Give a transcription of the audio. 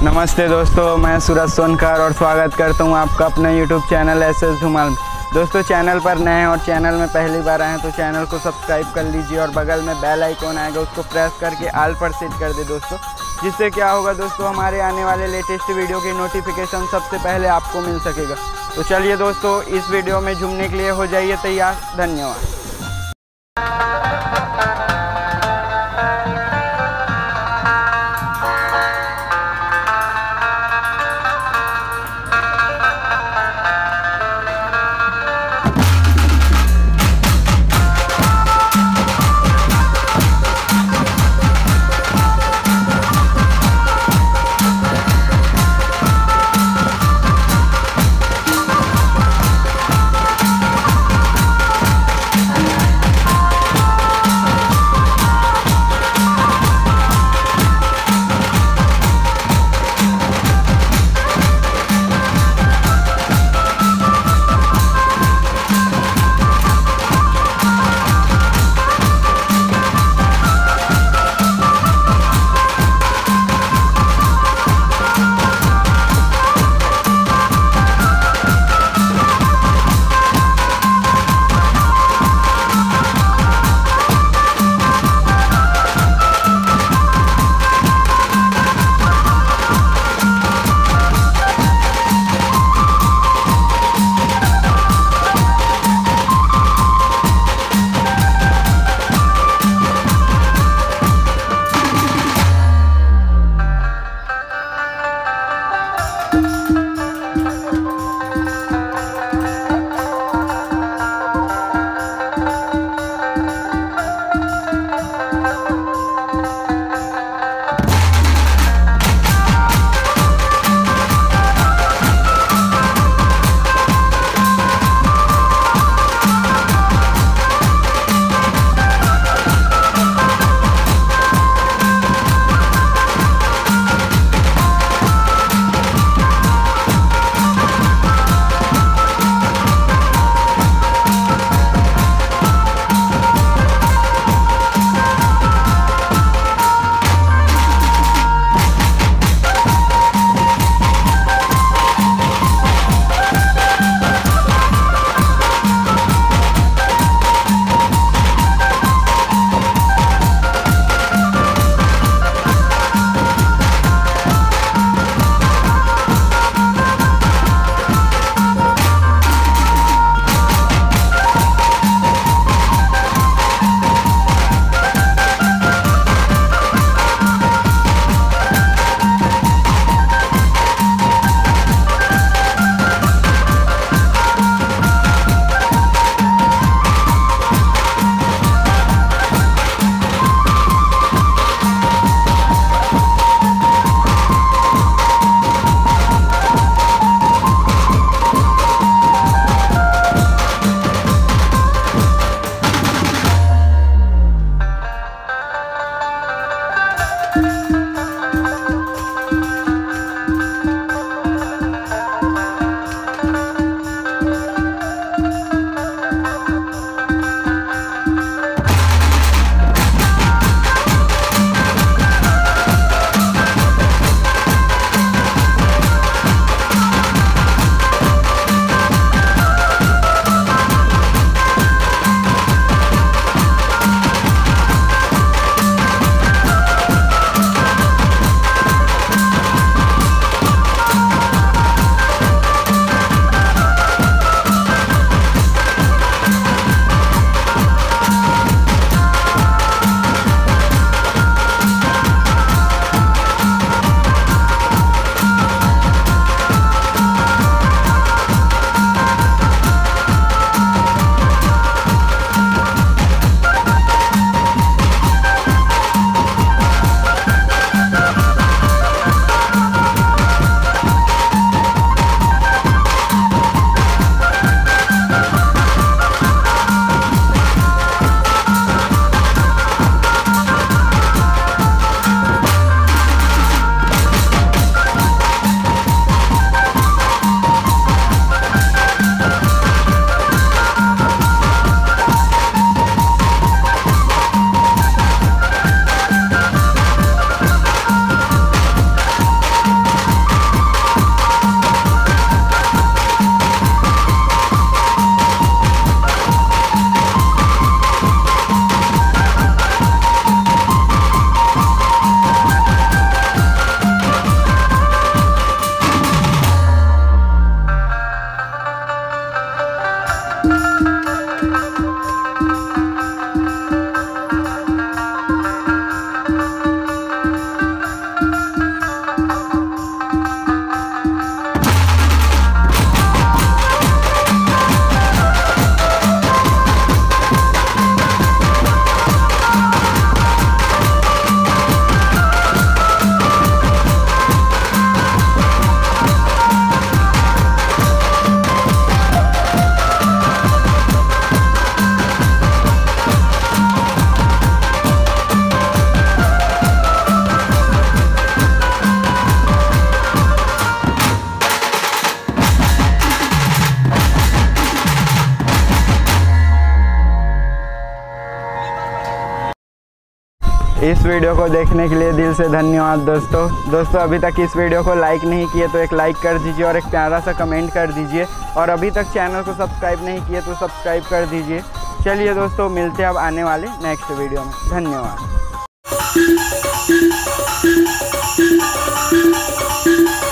नमस्ते दोस्तों, मैं सूरज सोनकर और स्वागत करता हूं आपका अपना यूट्यूब चैनल एसएस धुमाल में। दोस्तों, चैनल पर नए हैं और चैनल में पहली बार आए हैं तो चैनल को सब्सक्राइब कर लीजिए और बगल में बेल आइकॉन आएगा, उसको प्रेस करके ऑल पर सेट कर दे दोस्तों। जिससे क्या होगा दोस्तों, हमारे आने वाले लेटेस्ट वीडियो की नोटिफिकेशन सबसे पहले आपको मिल सकेगा। तो चलिए दोस्तों, इस वीडियो में झूमने के लिए हो जाइए तैयार। धन्यवाद। इस वीडियो को देखने के लिए दिल से धन्यवाद दोस्तों अभी तक इस वीडियो को लाइक नहीं किए तो एक लाइक कर दीजिए और एक प्यारा सा कमेंट कर दीजिए, और अभी तक चैनल को सब्सक्राइब नहीं किए तो सब्सक्राइब कर दीजिए। चलिए दोस्तों, मिलते हैं अब आने वाले नेक्स्ट वीडियो में। धन्यवाद।